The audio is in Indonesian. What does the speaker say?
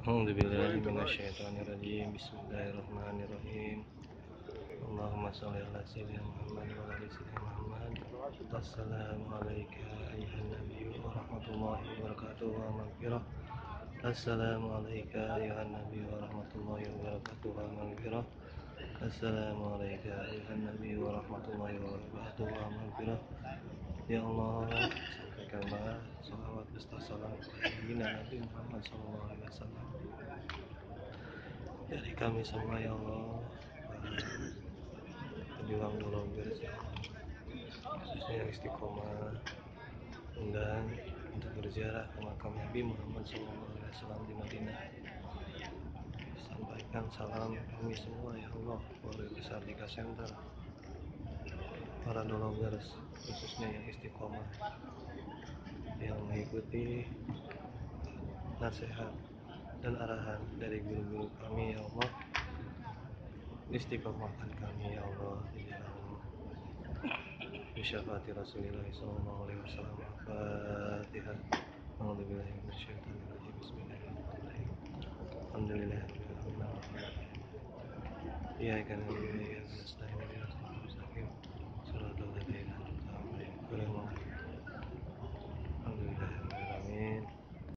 A'udzubillahi minasyaitonirrajim. Bismillahirrahmanirrahim. Allahumma shalli ala sayyidina Muhammad wa ala sayyidina Muhammad. Assalamu alayka ayyuhan nabiyyu wa rahmatullahi wa barakatuh wa maghfirah. Assalamu alayka ayyuhan nabiyyu wa rahmatullahi wa barakatuh wa maghfirah. Assalamu alayka ayyuhan nabiyyu wa rahmatullahi wa barakatuh wa maghfirah. Ya Allah, sampaikanlah salawat beserta salam kepada Nabi Muhammad SAW dari kami semua, ya Allah, para pejuang dologers, ya Allah, khususnya yang istiqomah undang untuk berziarah ke makam Nabi Muhammad SAW di Madinah. Sampaikan salam kami semua, ya Allah, keluarga besar Dika Center, para dologers khususnya yang istiqomah, yang mengikuti nasihat dan arahan dari guru-guru kami, ya Allah. Istiqomahkan kami, ya Allah, di dalam bisyafaati Rasulullah sallallahu alaihi wasallam. Al-Fatihah. A'udzubillahi minasyaitonir rajim. Bismillahirrahmanirrahim. Alhamdulillahirabbil alamin. Iyyaka na'budu wa iyyaka